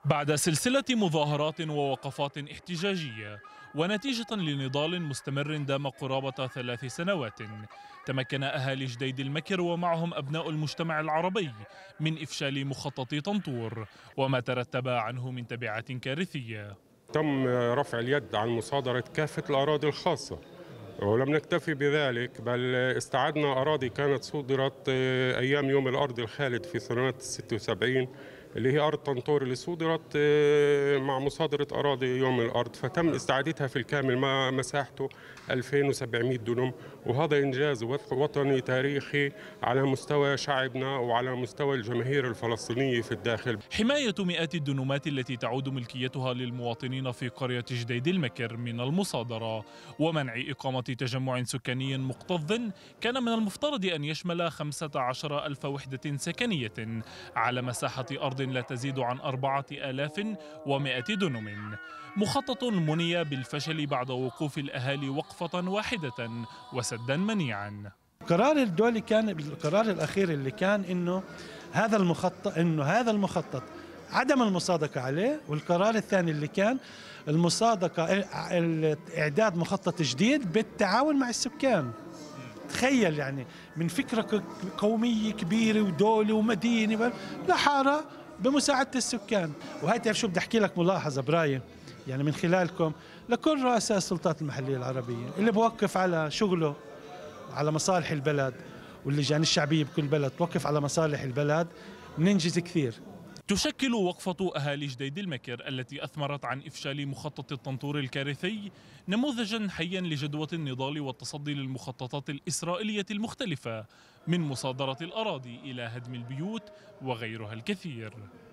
بعد سلسلة مظاهرات ووقفات احتجاجية ونتيجة لنضال مستمر دام قرابة 3 سنوات، تمكن أهالي جديد المكر ومعهم أبناء المجتمع العربي من إفشال مخطط طنطور وما ترتب عنه من تبعات كارثية. تم رفع اليد عن مصادرة كافة الأراضي الخاصة، ولم نكتفي بذلك بل استعدنا أراضي كانت صودرت أيام يوم الأرض الخالد في سنوات 76، اللي هي أرض طنطور اللي صودرت مع مصادرة أراضي يوم الأرض، فتم استعادتها في الكامل مع مساحته 2700 دنم. وهذا إنجاز وطني تاريخي على مستوى شعبنا وعلى مستوى الجماهير الفلسطينية في الداخل. حماية مئات الدنومات التي تعود ملكيتها للمواطنين في قرية جديد المكر من المصادرة ومنع إقامة تجمع سكاني مكتظ كان من المفترض أن يشمل 15 ألف وحدة سكنية على مساحة أرض لا تزيد عن 4100 دنم. مخطط مني بالفشل بعد وقوف الأهالي وقفة واحدة وسدا منيعا. القرار الدولي كان القرار الأخير اللي كان إنه هذا المخطط عدم المصادقة عليه، والقرار الثاني اللي كان المصادقة إعداد مخطط جديد بالتعاون مع السكان. تخيل يعني من فكرة قومية كبيرة ودولة ومدينة لحارة بمساعدة السكان. وهي تعرف شو بدي أحكي لك ملاحظة برايي يعني من خلالكم لكل رؤساء السلطات المحلية العربية اللي بوقف على شغله على مصالح البلد، واللجان الشعبية بكل بلد توقف على مصالح البلد، ننجز كثير. تشكل وقفة أهالي جديد المكر التي أثمرت عن إفشال مخطط الطنطور الكارثي نموذجا حيا لجدوى النضال والتصدي للمخططات الإسرائيلية المختلفة من مصادرة الأراضي إلى هدم البيوت وغيرها الكثير.